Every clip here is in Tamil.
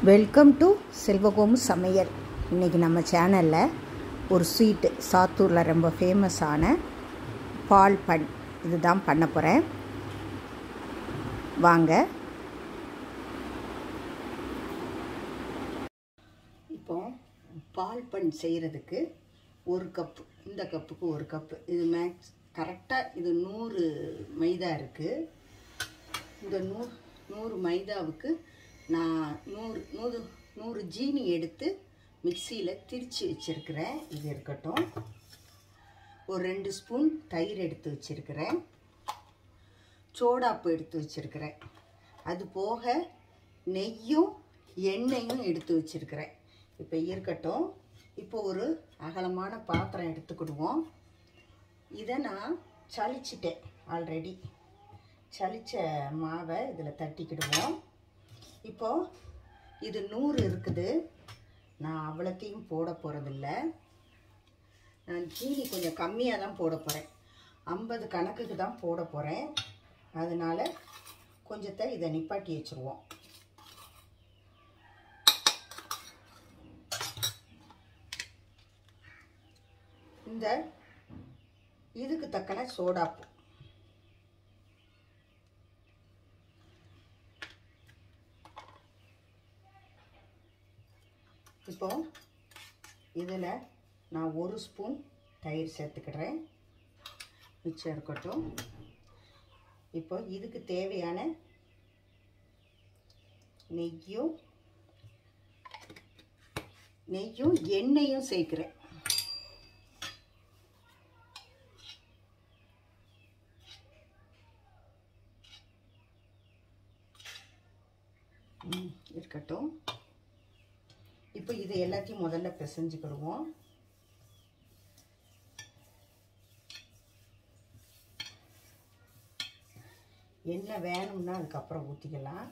வெல்கம் டு செல்வகோமு சமையல். இன்றைக்கி நம்ம சேனலில் ஒரு ஸ்வீட்டு சாத்தூரில் ரொம்ப ஃபேமஸான பால் பன் இதுதான் பண்ண போகிறேன். வாங்க. இப்போ பால் பன் செய்கிறதுக்கு ஒரு கப்பு, இந்த கப்புக்கு ஒரு கப்பு, இது மேக்ஸ் கரெக்டாக இது 100 மைதா இருக்குது. இந்த 100 மைதாவுக்கு நான் 100 ஜீனி எடுத்து மிக்சியில் திரித்து வச்சுருக்கிறேன். இது இருக்கட்டும். ஒரு 2 ஸ்பூன் தயிர் எடுத்து வச்சுருக்கிறேன். சோடாப்பு எடுத்து வச்சுருக்கிறேன். அது போக நெய்யும் எண்ணெயும் எடுத்து வச்சுருக்கிறேன். இப்போ இருக்கட்டும். இப்போ ஒரு அகலமான பாத்திரம் எடுத்துக்கிடுவோம். இதை நான் சலிச்சிட்டேன். ஆல்ரெடி சலிச்ச மாவை இதில் தட்டிக்கிடுவோம். இப்போது இது 100 இருக்குது. நான் அவ்வளோத்தையும் போட போகிறதில்ல. நான் ஜீனி கொஞ்சம் கம்மியாக தான் போட போகிறேன். 50 கணக்குக்கு தான் போட போகிறேன். அதனால் கொஞ்சத்தை இதை நிப்பாட்டி வச்சுருவோம். இந்த இதுக்கு தக்கன சோடாப்பு. இப்போ இதில் நான் 1 ஸ்பூன் தயிர் சேர்த்துக்கிறேன். மிச்சம் இருக்கட்டும். இப்போ இதுக்கு தேவையான நெய்யும் எண்ணெயும் சேர்க்கிறேன். இருக்கட்டும். இப்போ இது எல்லாத்தையும் முதல்ல பிசைஞ்சுக்கிடுவோம். எண்ணெய் வேணும்னா அதுக்கப்புறம் ஊற்றிக்கலாம்.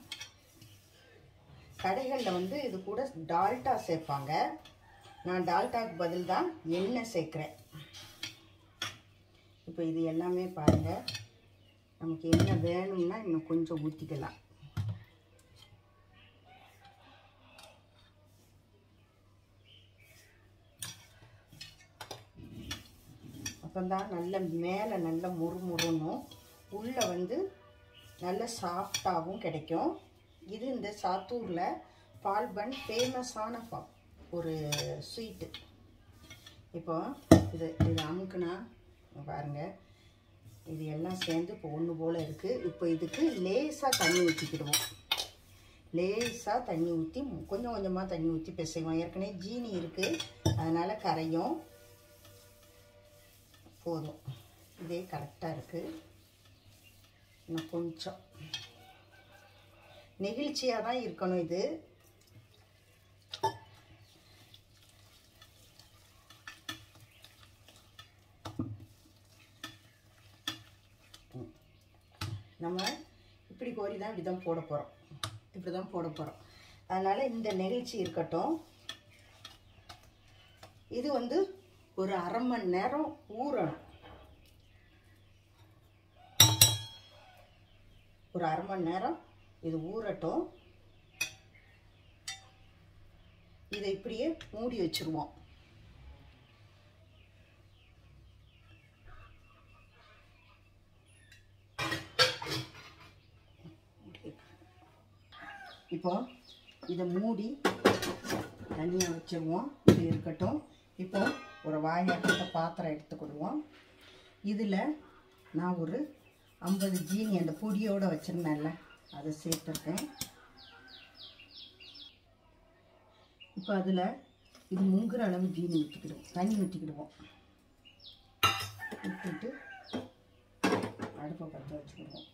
கடைகளில் இது கூட டால்டா சேர்ப்பாங்க. நான் டால்டாவுக்கு பதில் தான் எண்ணெய் சேர்க்குறேன். இப்போ இது எல்லாமே பாருங்கள். நமக்கு எண்ணெய் வேணும்னா இன்னும் கொஞ்சம் ஊற்றிக்கலாம். அப்போதான் நல்ல மேலே நல்ல முறுமுறுன்னும் உள்ளே நல்ல சாஃப்டாகவும் கிடைக்கும். இது இந்த சாத்தூரில் பால் பன் ஃபேமஸான ஒரு ஸ்வீட்டு. இப்போ இது அமுக்குனா பாருங்கள். இது எல்லாம் சேர்ந்து இப்போ ஒன்று போல் இருக்குது. இப்போ இதுக்கு லேசாக தண்ணி ஊற்றிக்கிடுவோம். லேசாக தண்ணி ஊற்றி கொஞ்சம் கொஞ்சமாக தண்ணி ஊற்றி பிசைவோம். ஏற்கனவே ஜீனி இருக்குது, அதனால் கரையும். போதும். இதே கரெக்டாக இருக்குது. இன்னும் கொஞ்சம் நெகிழ்ச்சியாக தான் இருக்கணும். இது நம்ம இப்படி கோரி தான் இப்படி தான் போட போகிறோம். இப்படி தான் போட போகிறோம். அதனால் இந்த நெகிழ்ச்சி இருக்கட்டும். இது ஒரு அரை மணி நேரம் ஊறணும். ஒரு அரை மணி நேரம் இது ஊறட்டும். இதை இப்படியே மூடி வச்சுருவோம். இப்போ இதை மூடி தனியாக வச்சுருவோம். இது இருக்கட்டும். இப்போ ஒரு வாயாட்ட பாத்திரம் எடுத்துக்கிடுவோம். இதில் நான் ஒரு 50 ஜீனி அந்த பொடியோடு வச்சுருந்தேன்ல, அதை சேர்த்துருக்கேன். இப்போ அதில் இது முங்குற அளவு ஜீனி ஊற்றிக்கிடுவோம். தண்ணி ஊற்றிக்கிடுவோம். ஊற்றிட்டு அடுப்பை பற்ற வச்சுக்கிடுவோம்.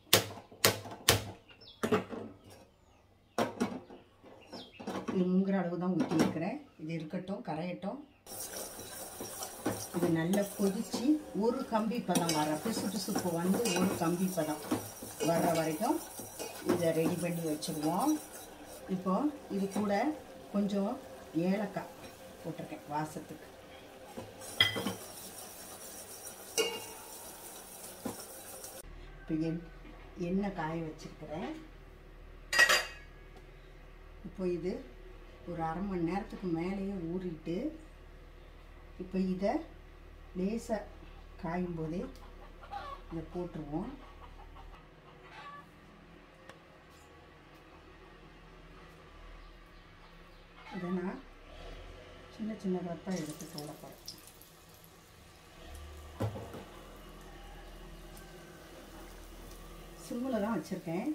இது முங்குற அளவு தான் ஊற்றிருக்கிறேன். இது இருக்கட்டும், கரையட்டும். இது நல்லா கொதித்து ஒரு கம்பி பதம் வர பிசுப்பு ஒரு கம்பி பதம் வர்ற வரைக்கும் இதை ரெடி பண்ணி வச்சுருவோம். இப்போ இது கூட கொஞ்சம் ஏலக்காய் போட்டிருக்கேன் வாசத்துக்கு. இப்போ எண்ணெய் காய வச்சுருக்கிறேன். இப்போ இது ஒரு அரை மணி நேரத்துக்கு மேலேயே ஊறிட்டு இப்போ இதை லேசாக காயும் போதே இதை போட்டுருவோம். இதை நான் சின்ன சின்னதாக தான் எடுத்து போட போகிறேன். சிம்மில் தான் வச்சுருக்கேன்.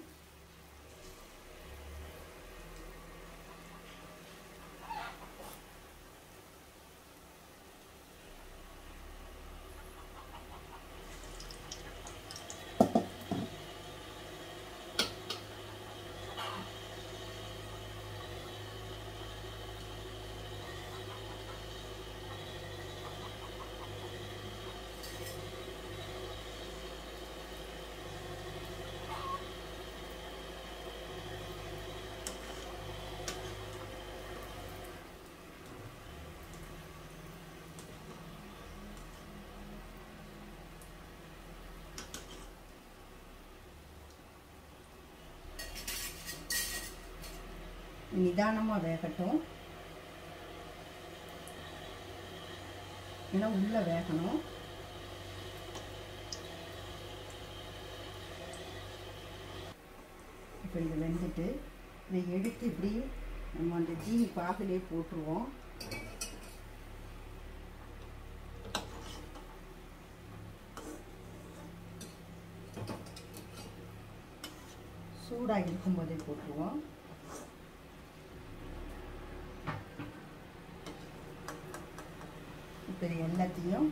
நிதானமாக வேகட்டும், ஏன்னா உள்ளே வேகணும். இப்போ இது வெந்துட்டு இதை எடுத்து இப்படி நம்ம அந்த ஜீனி பாகிலே போட்டுருவோம். சூடாக இருக்கும்போதே போட்டுருவோம். இப்போ எல்லாத்தையும்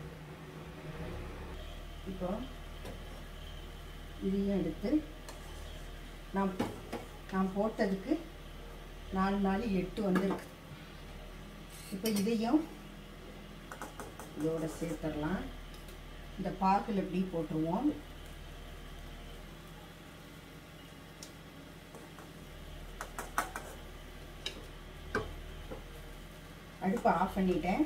இப்போ இதையும் எடுத்து நான் போட்டதுக்கு 4 4 8 வந்துருக்கு. இப்போ இதையும் இதோட சேர்த்துடலாம். இந்த பாகில் இப்படி போட்டுருவோம். அடுப்பை ஆஃப் பண்ணிட்டேன்.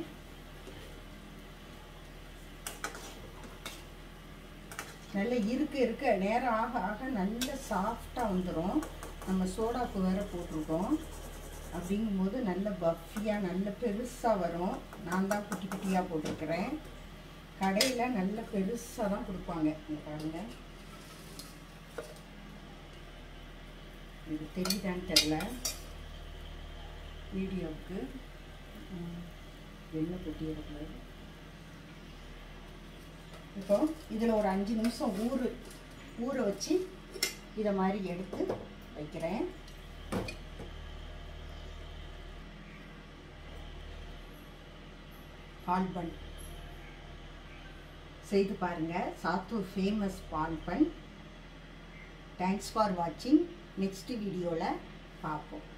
நல்லா இருக்க நேரம் ஆக ஆக நல்ல சாஃப்டாக வந்துடும். நம்ம சோடாப்பு வேறு போட்டிருக்கோம். அப்படிங்கும்போது நல்ல பஃபியாக நல்ல பெருசாக வரும். நான் தான் குட்டி குட்டியாக போட்டிருக்கிறேன். கடையில் நல்ல பெருசாக தான் கொடுப்பாங்க. இங்கே பாருங்கள், இது தெரியுதான்னு தெரில வீடியோவுக்கு. எண்ணெய் கொட்டி இருக்கக்கூடாது. இப்போ இதில் ஒரு 5 நிமிஷம் ஊற வச்சு இதை மாதிரி எடுத்து வைக்கிறேன். பால் பன் செய்து பாருங்கள். சாத்தூர் ஃபேமஸ் பால் பன். தேங்க்ஸ் ஃபார் வாட்சிங். நெக்ஸ்ட் வீடியோவில் பார்ப்போம்.